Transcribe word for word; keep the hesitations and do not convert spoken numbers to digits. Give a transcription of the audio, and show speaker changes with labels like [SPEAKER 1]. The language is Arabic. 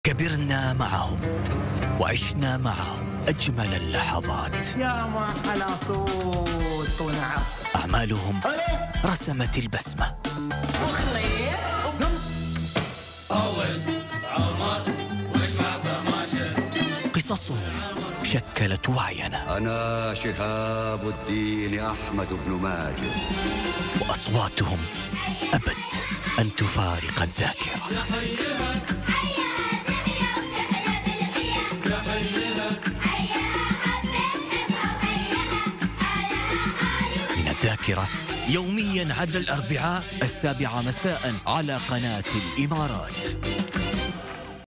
[SPEAKER 1] كبرنا معهم وعشنا معهم أجمل اللحظات.
[SPEAKER 2] يا ما على صوت ونعم.
[SPEAKER 1] أعمالهم رسمت البسمة.
[SPEAKER 3] أول عمر واشرع طماشة.
[SPEAKER 1] قصصهم شكلت وعينا.
[SPEAKER 4] أنا شهاب الدين أحمد بن ماجد.
[SPEAKER 1] وأصواتهم أبد أن تفارق الذاكرة. من الذاكرة يوميا عدا الأربعاء السابعة مساء على قناة الإمارات.